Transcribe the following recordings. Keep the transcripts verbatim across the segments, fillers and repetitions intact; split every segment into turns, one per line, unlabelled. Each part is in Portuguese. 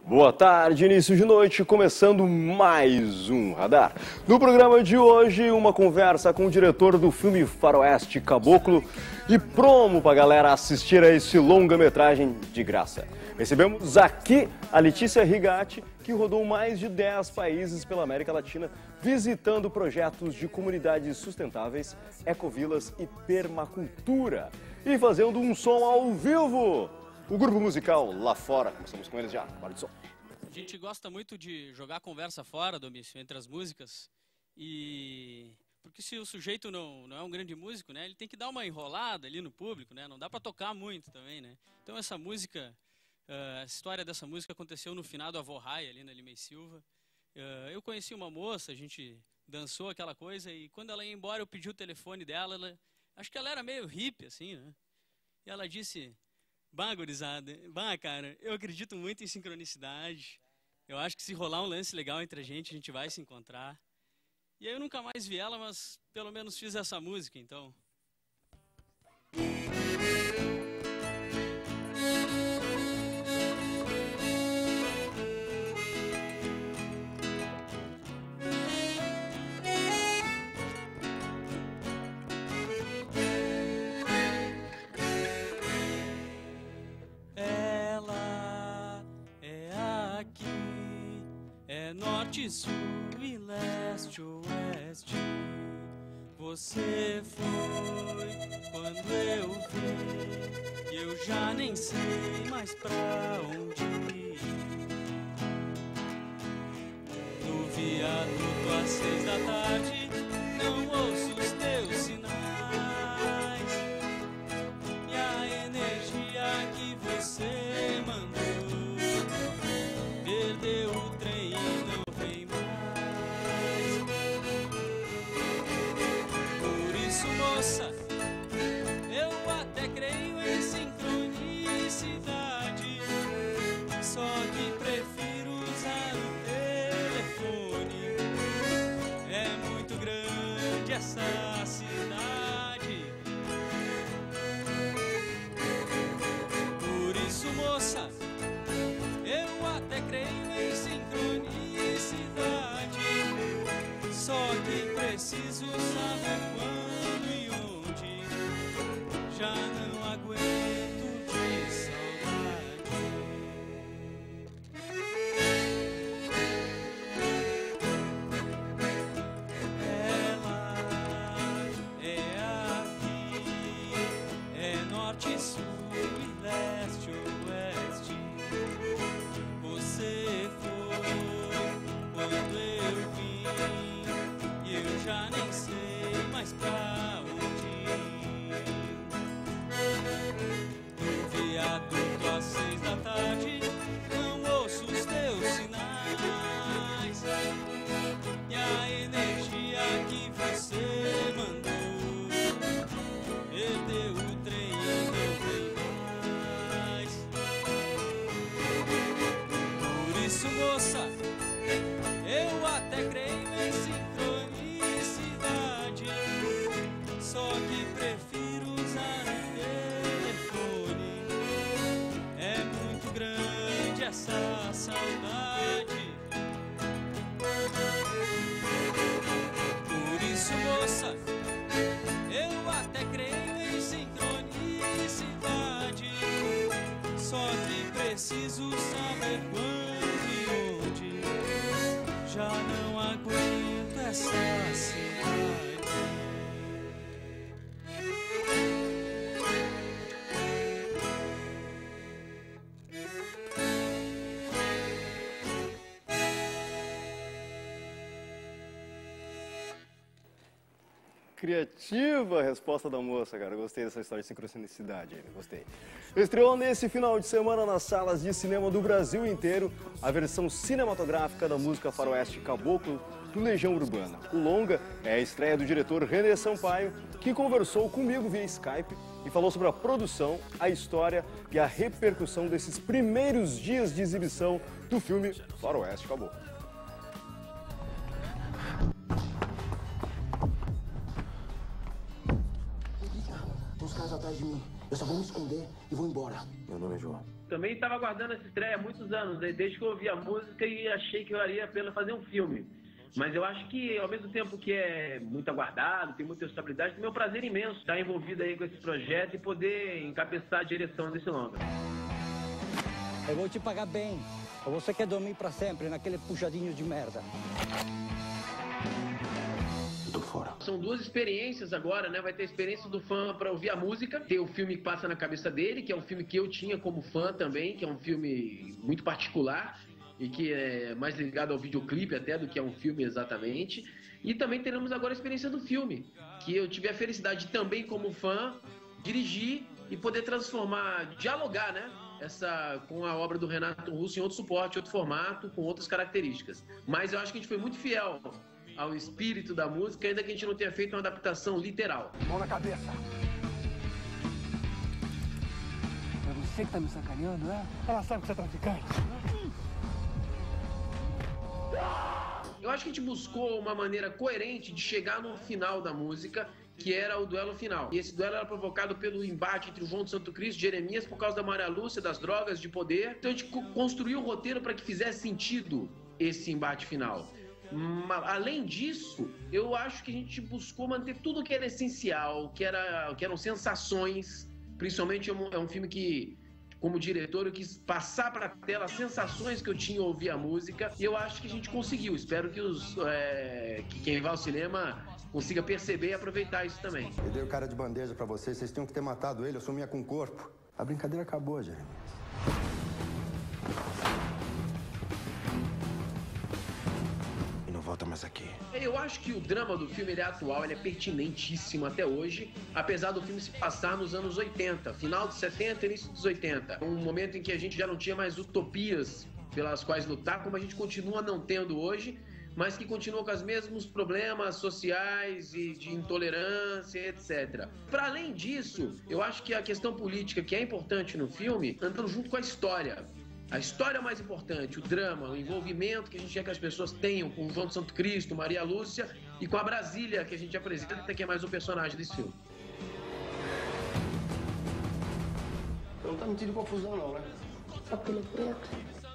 Boa tarde, início de noite, começando mais um Radar. No programa de hoje, uma conversa com o diretor do filme Faroeste Caboclo e promo pra galera assistir a esse longa-metragem de graça. Recebemos aqui a Letícia Rigatti, que rodou mais de dez países pela América Latina, visitando projetos de comunidades sustentáveis, ecovilas e permacultura. E fazendo um som ao vivo. O grupo musical Lá Fora, começamos com eles já, bora de som.
A gente gosta muito de jogar conversa fora, Domício, entre as músicas, e porque se o sujeito não, não é um grande músico, né, ele tem que dar uma enrolada ali no público, né, não dá para tocar muito também, né. Então essa música, uh, a história dessa música aconteceu no finado Avó Raia, ali na Lima e Silva. Uh, eu conheci uma moça, a gente dançou aquela coisa, e quando ela ia embora eu pedi o telefone dela, ela, acho que ela era meio hippie, assim, né, e ela disse... Bah, gurizada, bah, cara, eu acredito muito em sincronicidade. Eu acho que se rolar um lance legal entre a gente, a gente vai se encontrar. E aí eu nunca mais vi ela, mas pelo menos fiz essa música, então. Norte, sul e leste, oeste. Você foi quando eu vi, e eu já nem sei mais pra onde ir. No viaduto às seis da tarde, não ouço os teus sinais, e a energia que você mandou perdeu o trem. Eu até creio em sincronicidade, só que prefiro usar o telefone. É muito grande essa cidade. Por isso, moça, eu até creio em sincronicidade, só que preciso saber quando. Já não aguento de saudade. Ela é aqui, é norte, sul e leste, oeste. Você foi quando eu vim, e eu já nem sei mais pra onde ir. No viaduto às seis da tarde, não ouço os teus sinais, e a energia que você mandou perdeu o trem e não vem mais. Por isso, moça, eu até creio em sincronicidade, só que prefiro usar essa saudade. Por isso, moça, eu até creio em sincronicidade, só que preciso saber quando e onde. Já não aguento essa cidade.
Criativa a resposta da moça, cara. Gostei dessa história de sincronicidade aí, gostei. Estreou nesse final de semana nas salas de cinema do Brasil inteiro a versão cinematográfica da música Faroeste Caboclo do Legião Urbana. O longa é a estreia do diretor René Sampaio, que conversou comigo via Skype e falou sobre a produção, a história e a repercussão desses primeiros dias de exibição do filme Faroeste Caboclo.
Os caras atrás de mim. Eu só vou me esconder e vou embora.
Meu nome é João.
Também estava aguardando essa estreia há muitos anos, desde que eu ouvi a música e achei que valia a pena fazer um filme. Mas eu acho que, ao mesmo tempo que é muito aguardado, tem muita estabilidade, tem um prazer imenso estar envolvido aí com esse projeto e poder encabeçar a direção desse longa.
Eu vou te pagar bem. Ou você quer dormir para sempre naquele puxadinho de merda?
Eu tô fora.
São duas experiências agora, né? Vai ter a experiência do fã para ouvir a música, ter o filme que passa na cabeça dele, que é um filme que eu tinha como fã também, que é um filme muito particular e que é mais ligado ao videoclipe até do que a um filme exatamente. E também teremos agora a experiência do filme, que eu tive a felicidade de, também como fã, dirigir e poder transformar, dialogar, né? Essa, com a obra do Renato Russo em outro suporte, outro formato, com outras características. Mas eu acho que a gente foi muito fiel ao espírito da música, ainda que a gente não tenha feito uma adaptação literal.
Mão na cabeça.
É você que tá me sacaneando, é? Ela sabe que você é traficante.
Eu acho que a gente buscou uma maneira coerente de chegar no final da música, que era o duelo final. E esse duelo era provocado pelo embate entre o João de Santo Cristo e Jeremias por causa da Maria Lúcia, das drogas, de poder. Então a gente construiu o roteiro para que fizesse sentido esse embate final. Além disso, eu acho que a gente buscou manter tudo que era essencial, que, era, que eram sensações. Principalmente é um, é um filme que, como diretor, eu quis passar para a tela as sensações que eu tinha ao ouvir a música. E eu acho que a gente conseguiu. Espero que, os, é, que quem vai ao cinema consiga perceber e aproveitar isso também.
Eu dei o cara de bandeja pra vocês, vocês tinham que ter matado ele, eu sumia com o corpo. A brincadeira acabou, Jeremias.
E não volta mais aqui.
Eu acho que o drama do filme ele é atual, ele é pertinentíssimo até hoje, apesar do filme se passar nos anos oitenta, final dos setenta e início dos oitenta. Um momento em que a gente já não tinha mais utopias pelas quais lutar, como a gente continua não tendo hoje, mas que continua com os mesmos problemas sociais e de intolerância, etcétera. Para além disso, eu acho que a questão política, que é importante no filme, andando junto com a história. A história é mais importante, o drama, o envolvimento que a gente quer que as pessoas tenham com o João de Santo Cristo, Maria Lúcia e com a Brasília, que a gente apresenta, que é mais um personagem desse filme.
Não tá metido em confusão não, né?
Só porque ele é preto.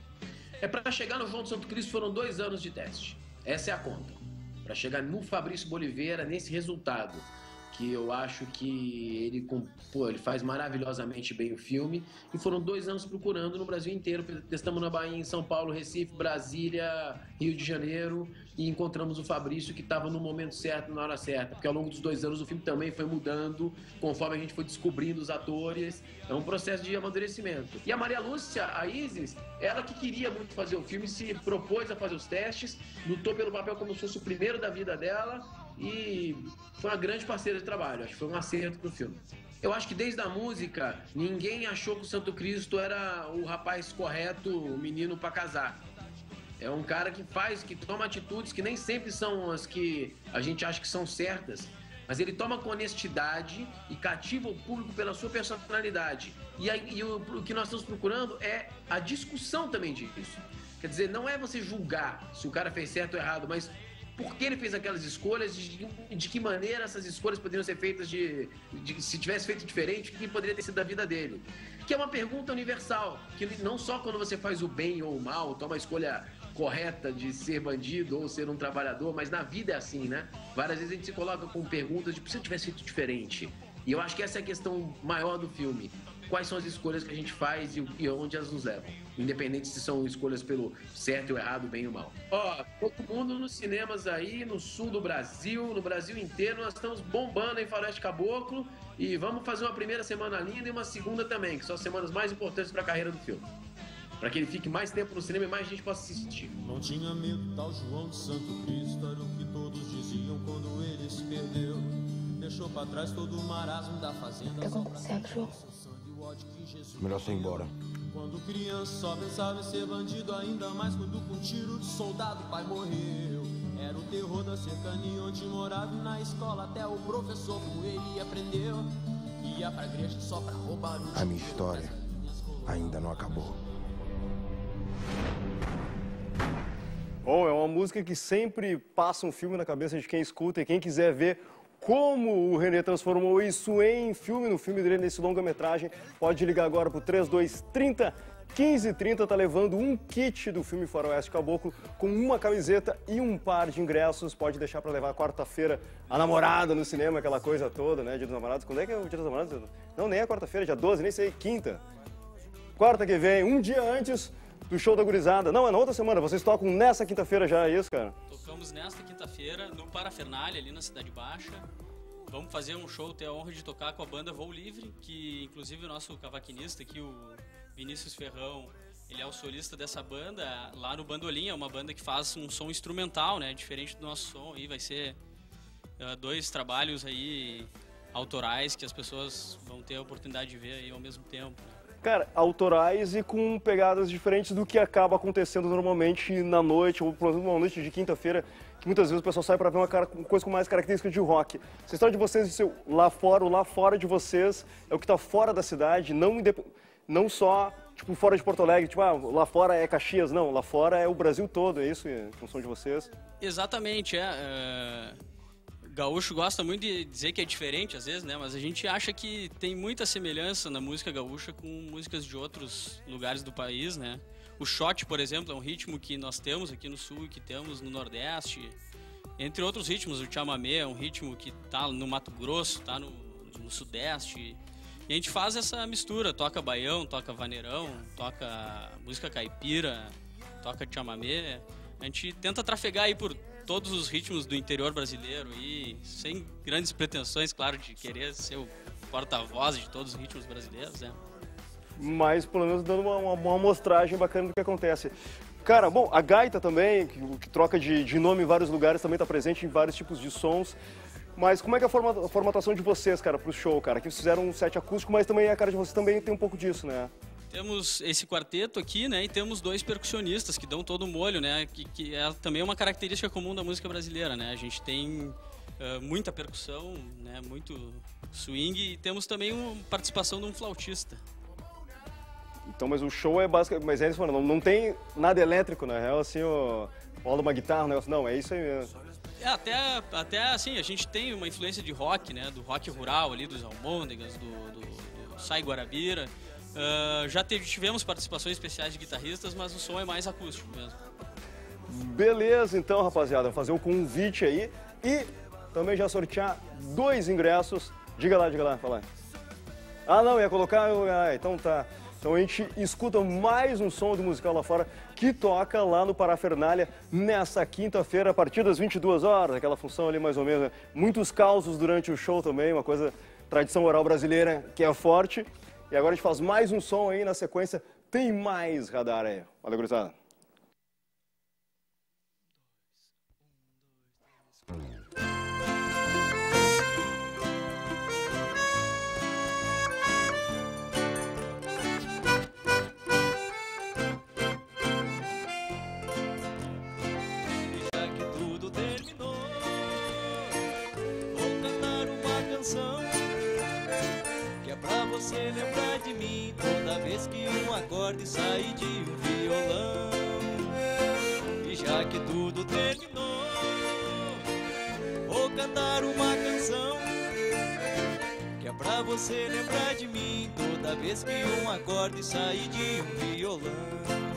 É para chegar no João de Santo Cristo foram dois anos de teste. Essa é a conta. Para chegar no Fabrício Boliveira, nesse resultado, que eu acho que ele, pô, ele faz maravilhosamente bem o filme. E foram dois anos procurando no Brasil inteiro. Testamos na Bahia, em São Paulo, Recife, Brasília, Rio de Janeiro. E encontramos o Fabrício, que estava no momento certo, na hora certa. Porque ao longo dos dois anos o filme também foi mudando, conforme a gente foi descobrindo os atores. É um processo de amadurecimento. E a Maria Lúcia, a Isis, ela que queria muito fazer o filme, se propôs a fazer os testes, lutou pelo papel como se fosse o primeiro da vida dela e foi uma grande parceira de trabalho. Acho que foi um acerto pro filme. Eu acho que desde a música, ninguém achou que o Santo Cristo era o rapaz correto, o menino para casar. É um cara que faz, que toma atitudes que nem sempre são as que a gente acha que são certas, mas ele toma com honestidade e cativa o público pela sua personalidade. E, aí, e o, o que nós estamos procurando é a discussão também disso. Quer dizer, não é você julgar se o cara fez certo ou errado, mas por que ele fez aquelas escolhas, de, de que maneira essas escolhas poderiam ser feitas, de, de, se tivesse feito diferente, o que poderia ter sido da vida dele. Que é uma pergunta universal, que não só quando você faz o bem ou o mal, toma a escolha correta de ser bandido ou ser um trabalhador, mas na vida é assim, né? Várias vezes a gente se coloca com perguntas de, se eu tivesse feito diferente. E eu acho que essa é a questão maior do filme. Quais são as escolhas que a gente faz e, e onde elas nos levam. Independente se são escolhas pelo certo ou errado, bem ou mal. Ó, todo mundo nos cinemas aí, no sul do Brasil, no Brasil inteiro, nós estamos bombando em Faroeste Caboclo e vamos fazer uma primeira semana linda e uma segunda também, que são as semanas mais importantes para a carreira do filme. Para que ele fique mais tempo no cinema e mais gente possa assistir.
Não tinha medo, tal João de Santo Cristo, era o que todos diziam quando ele se perdeu. Deixou pra trás todo o marasmo da fazenda.
Eu consegue, João.
Melhor você ir embora.
Quando criança só pensava em ser bandido, ainda mais quando com tiro de soldado o pai morreu. Era o terror da cercania onde morava e na escola até o professor com ele aprendeu. Ia pra igreja só pra roubar o
A minha história ainda não acabou.
Bom, é uma música que sempre passa um filme na cabeça de quem escuta e quem quiser ver como o René transformou isso em filme, no filme dele, nesse longa-metragem. Pode ligar agora pro trinta e dois trinta, quinze trinta, tá levando um kit do filme Faroeste Caboclo com uma camiseta e um par de ingressos. Pode deixar para levar quarta-feira a namorada no cinema, aquela coisa toda, né? Dia dos Namorados. Quando é que é o Dia dos Namorados? Não, nem é quarta-feira, dia doze, nem sei, quinta. Quarta que vem, um dia antes do show da gurizada. Não, é na outra semana. Vocês tocam nessa quinta-feira já, é isso, cara?
Tocamos nesta quinta-feira no Parafernália, ali na Cidade Baixa. Vamos fazer um show, ter a honra de tocar com a banda Voo Livre, que inclusive o nosso cavaquinista aqui, o Vinícius Ferrão, ele é o solista dessa banda, lá no Bandolim, é uma banda que faz um som instrumental, né, diferente do nosso som. Aí vai ser uh, dois trabalhos aí autorais que as pessoas vão ter a oportunidade de ver aí ao mesmo tempo, né?
Cara, autorais e com pegadas diferentes do que acaba acontecendo normalmente na noite, ou por exemplo, uma noite de quinta-feira, que muitas vezes o pessoal sai para ver uma, cara, uma coisa com mais características de rock. Essa história de vocês, seu, lá fora, o lá fora de vocês é o que está fora da cidade, não, não só tipo, fora de Porto Alegre, tipo, ah, lá fora é Caxias, não, lá fora é o Brasil todo, é isso em função de vocês?
Exatamente, é... é... Gaúcho gosta muito de dizer que é diferente às vezes, né? Mas a gente acha que tem muita semelhança na música gaúcha com músicas de outros lugares do país, né? O shot, por exemplo, é um ritmo que nós temos aqui no sul e que temos no Nordeste. Entre outros ritmos, o chamamé é um ritmo que tá no Mato Grosso, tá no, no Sudeste. E a gente faz essa mistura, toca baião, toca vaneirão, toca música caipira, toca chamamé. A gente tenta trafegar aí por todos os ritmos do interior brasileiro e sem grandes pretensões, claro, de querer ser o porta-voz de todos os ritmos brasileiros, né?
Mas pelo menos dando uma, uma, uma amostragem bacana do que acontece. Cara, bom, a gaita também, que, que troca de, de nome em vários lugares, também está presente em vários tipos de sons. Mas como é que é a, forma, a formatação de vocês, cara, pro show, cara? Que vocês fizeram um set acústico, mas também a cara de vocês também tem um pouco disso, né?
Temos esse quarteto aqui, né, e temos dois percussionistas que dão todo o molho, né, que, que é também uma característica comum da música brasileira, né. A gente tem uh, muita percussão, né, muito swing e temos também uma participação de um flautista.
Então, mas o show é basicamente, mas é isso, não, não tem nada elétrico, na real, assim, o rola uma guitarra, um negócio, não, é isso aí mesmo.
É, até, até assim, a gente tem uma influência de rock, né, do rock rural ali, dos Almôndegas, do, do, do Sai Guarabira. Uh, já teve, tivemos participações especiais de guitarristas, mas o som é mais acústico mesmo.
Beleza, então, rapaziada, vou fazer um convite aí e também já sortear dois ingressos. Diga lá, diga lá, fala aí. Ah, não, ia colocar... Ah, então tá. Então a gente escuta mais um som do Musical Lá Fora que toca lá no Parafernália nessa quinta-feira, a partir das vinte e duas horas, aquela função ali mais ou menos. Né? Muitos causos durante o show também, uma coisa, tradição oral brasileira que é forte. E agora a gente faz mais um som aí, na sequência tem mais radar aí. Valeu, gurizada.
E já que tudo terminou, vou cantar uma canção que é pra você lembrar de mim toda vez que um acorde sai de um violão. E já que tudo terminou, vou cantar uma canção que é pra você lembrar de mim toda vez que um acorde sai de um violão.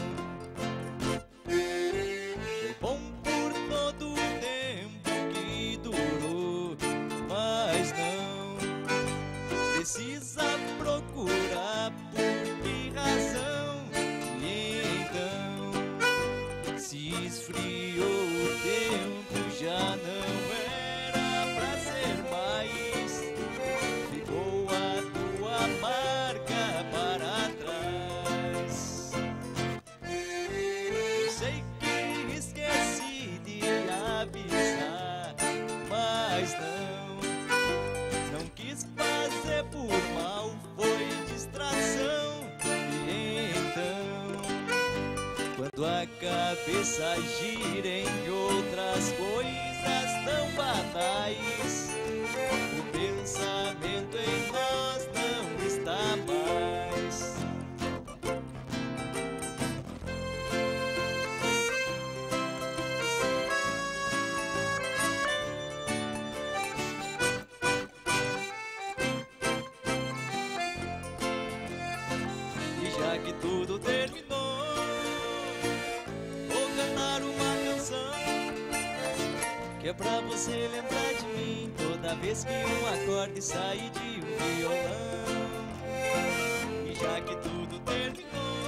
Foi bom por todo o tempo que durou, mas não precisa procurar por que razão. E então se esfriou o tempo, já não era pra ser mais. Ficou a tua marca para trás. Eu sei que esqueci de avisar, mas não, não quis fazer por mal, foi distração. E então, quando a cabeça gira em outras coisas tão banais, o pensamento em nós não está mais.
é pra você lembrar de mim toda vez que um acorde sair de um violão. E já que tudo terminou,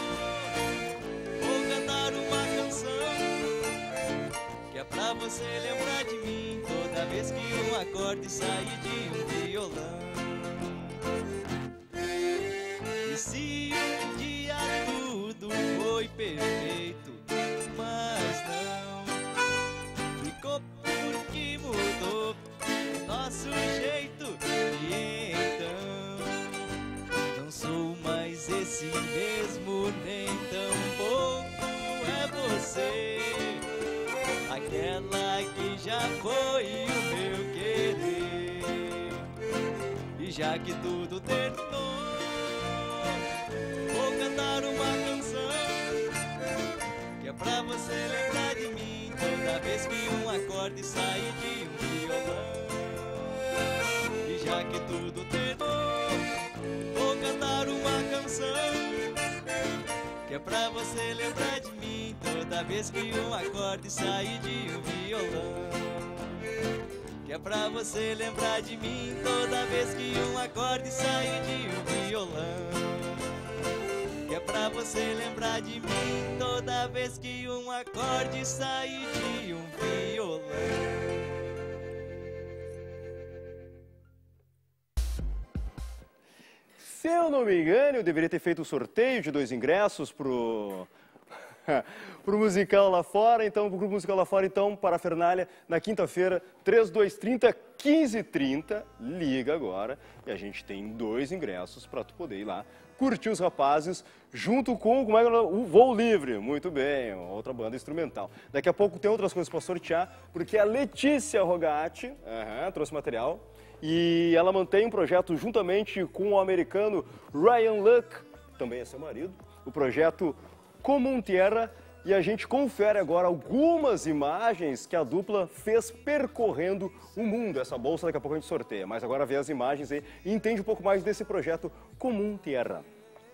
vou cantar uma canção que é pra você lembrar de mim toda vez que um acorde sair de um violão. E se um dia tudo foi perfeito, mas não ficou porque mudou nosso jeito, e então não sou mais esse mesmo, nem tão pouco é você, aquela que já foi o meu querer. E já que tudo terminou, vou cantar uma canção que é pra você lembrar de mim toda vez que um acorde sair de um violão. E já que tudo terminou, vou cantar uma canção que é pra você lembrar de mim toda vez que um acorde sair de um violão. Que é pra você lembrar de mim toda vez que um acorde sair de um violão. Que é pra você lembrar de mim toda vez que um acorde sair de um violão.
Se eu não me engano, eu deveria ter feito o sorteio de dois ingressos pro pro musical lá fora, então, pro grupo musical lá fora, então, parafernália, na quinta-feira, três dois trinta, quinze trinta, liga agora, e a gente tem dois ingressos para tu poder ir lá curtir os rapazes, junto com, como é que é, o Voo Livre, muito bem, outra banda instrumental. Daqui a pouco tem outras coisas para sortear, porque a Letícia Rogatti, uh-huh, trouxe material, e ela mantém um projeto juntamente com o americano Ryan Luck, também é seu marido, o projeto Comum Tierra, e a gente confere agora algumas imagens que a dupla fez percorrendo o mundo. Essa bolsa daqui a pouco a gente sorteia, mas agora vê as imagens aí e entende um pouco mais desse projeto Comum Tierra.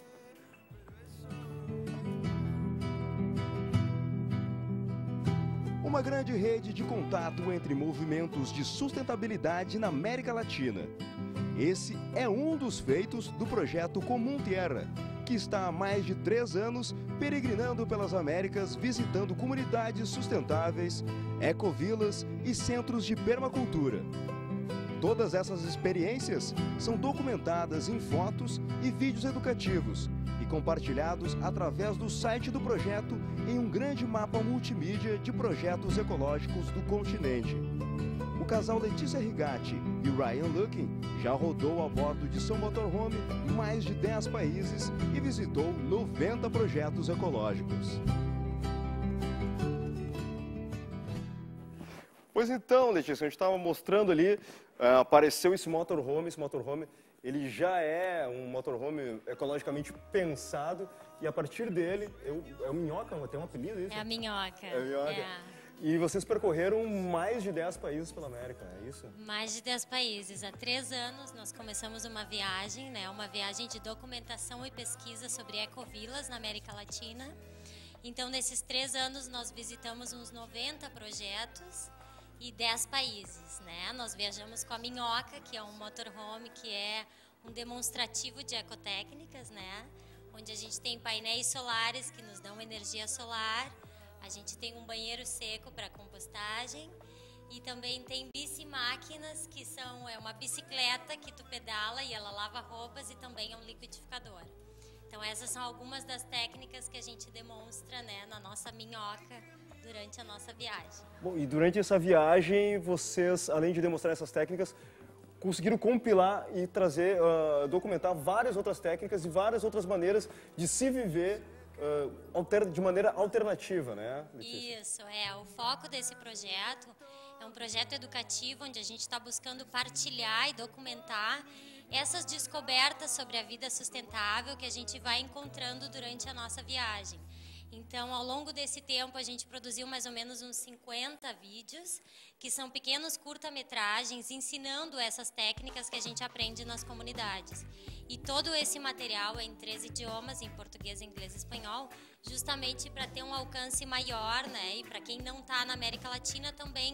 Uma grande rede de contato entre movimentos de sustentabilidade na América Latina. Esse é um dos feitos do projeto Comum Tierra, que está há mais de três anos peregrinando pelas Américas, visitando comunidades sustentáveis, ecovilas e centros de permacultura. Todas essas experiências são documentadas em fotos e vídeos educativos e compartilhados através do site do projeto em um grande mapa multimídia de projetos ecológicos do continente. O casal Letícia Rigatti e Ryan Luck já rodou a bordo de seu motorhome em mais de dez países e visitou noventa projetos ecológicos. Pois então, Letícia, a gente estava mostrando ali, uh, apareceu esse motorhome, esse motorhome, ele já é um motorhome ecologicamente pensado e a partir dele, eu, é o Minhoca, tem um apelido isso?
É a Minhoca.
É a Minhoca.
É.
E vocês percorreram mais de dez países pela América, é isso?
Mais de dez países. Há três anos nós começamos uma viagem, né? Uma viagem de documentação e pesquisa sobre ecovilas na América Latina. Então, nesses três anos nós visitamos uns noventa projetos e dez países, né? Nós viajamos com a Minhoca, que é um motorhome que é um demonstrativo de ecotécnicas, né? Onde a gente tem painéis solares que nos dão energia solar. A gente tem um banheiro seco para compostagem e também tem bicimáquinas, que são é uma bicicleta que tu pedala e ela lava roupas e também é um liquidificador. Então essas são algumas das técnicas que a gente demonstra, né, na nossa Minhoca durante a nossa viagem.
Bom, e durante essa viagem vocês, além de demonstrar essas técnicas, conseguiram compilar e trazer, uh, documentar várias outras técnicas e várias outras maneiras de se viver Uh, alter, de maneira alternativa, né, Letícia?
Isso, é. O foco desse projeto é um projeto educativo onde a gente está buscando partilhar e documentar essas descobertas sobre a vida sustentável que a gente vai encontrando durante a nossa viagem. Então, ao longo desse tempo, a gente produziu mais ou menos uns cinquenta vídeos, que são pequenos curta-metragens ensinando essas técnicas que a gente aprende nas comunidades. E todo esse material é em três idiomas, em português, inglês e espanhol, justamente para ter um alcance maior, né? E para quem não está na América Latina também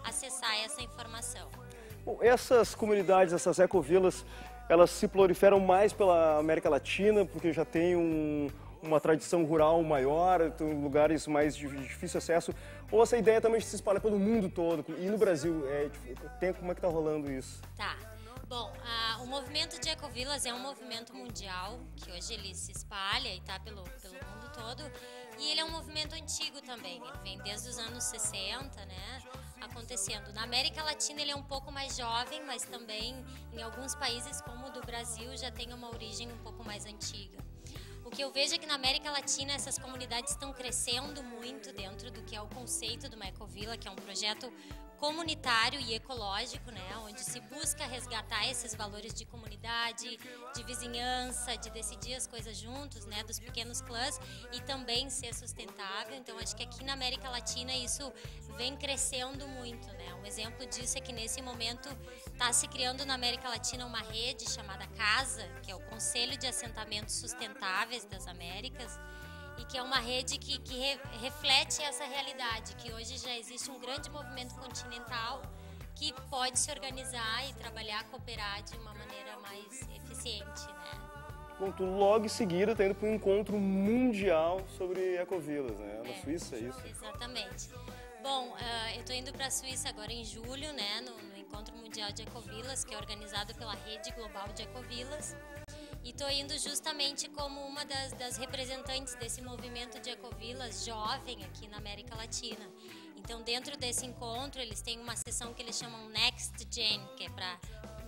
acessar essa informação.
Bom, essas comunidades, essas ecovilas, elas se proliferam mais pela América Latina, porque já tem um, uma tradição rural maior, tem lugares mais de difícil acesso, ou essa ideia também se espalha pelo mundo todo, e no Brasil, é, tem, como é que está rolando isso?
Tá. Bom, a, o movimento de ecovilas é um movimento mundial, que hoje ele se espalha e está pelo, pelo mundo todo, e ele é um movimento antigo também, ele vem desde os anos sessenta, né, acontecendo. Na América Latina ele é um pouco mais jovem, mas também em alguns países como o do Brasil já tem uma origem um pouco mais antiga. O que eu vejo é que na América Latina essas comunidades estão crescendo muito dentro do que é o conceito de uma ecovila, que é um projeto comunitário e ecológico, né, onde se busca resgatar esses valores de comunidade, de vizinhança, de decidir as coisas juntos, né, dos pequenos clãs e também ser sustentável. Então acho que aqui na América Latina isso vem crescendo muito, né. Um exemplo disso é que nesse momento está se criando na América Latina uma rede chamada CASA, que é o Conselho de Assentamentos Sustentáveis das Américas, e que é uma rede que, que re, reflete essa realidade, que hoje já existe um grande movimento continental que pode se organizar e trabalhar, cooperar de uma maneira mais eficiente, né?
Bom, tu logo em seguida está indo para um encontro mundial sobre ecovilas, né? Na
é,
Suíça, é isso?
Exatamente. Bom, uh, eu estou indo para a Suíça agora em julho, né, no, no Encontro Mundial de Ecovilas, que é organizado pela Rede Global de Ecovilas. E estou indo justamente como uma das, das representantes desse movimento de ecovilas jovem aqui na América Latina. Então, dentro desse encontro, eles têm uma sessão que eles chamam Next Gen, que é para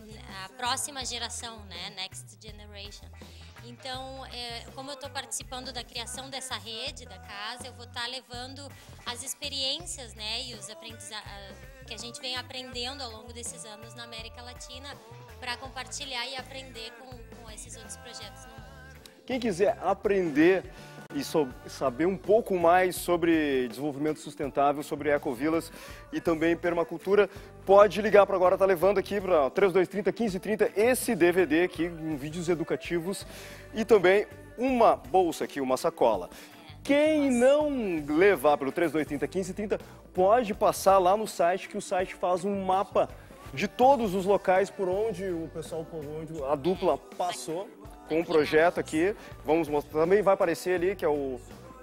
a próxima geração, né? Next Generation. Então, é, como eu estou participando da criação dessa rede da casa, eu vou estar tá levando as experiências, né, e os aprendizados que a gente vem aprendendo ao longo desses anos na América Latina para compartilhar e aprender com, com esses outros projetos no mundo.
Quem quiser aprender e so, saber um pouco mais sobre desenvolvimento sustentável, sobre ecovilas e também permacultura, pode ligar para agora, tá levando aqui para trinta e dois trinta, quinze trinta esse D V D aqui, com vídeos educativos e também uma bolsa aqui, uma sacola. Quem não levar pelo trinta e dois trinta, quinze trinta, pode passar lá no site, que o site faz um mapa de todos os locais por onde o pessoal, por onde a dupla passou com o projeto aqui. Vamos mostrar, também vai aparecer ali, que é o,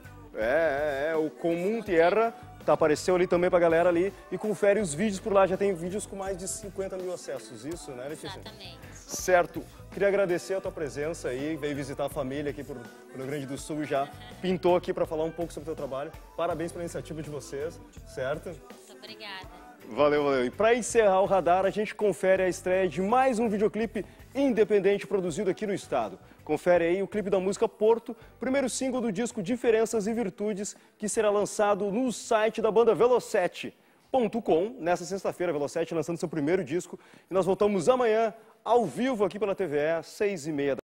é, é, é o Comum Terra, tá, apareceu ali também pra galera ali, e confere os vídeos por lá, já tem vídeos com mais de cinquenta mil acessos, isso, né, Letícia?
Exatamente.
Certo. Queria agradecer a tua presença aí, veio visitar a família aqui por, pelo Rio Grande do Sul e já pintou aqui para falar um pouco sobre o teu trabalho. Parabéns pela iniciativa de vocês, certo?
Muito obrigada.
Valeu, valeu. E para encerrar o radar, a gente confere a estreia de mais um videoclipe independente produzido aqui no estado. Confere aí o clipe da música Porto, primeiro single do disco Diferenças e Virtudes, que será lançado no site da banda Velocete ponto com, nessa sexta-feira, Velocete lançando seu primeiro disco. E nós voltamos amanhã, ao vivo aqui pela T V E, seis e meia da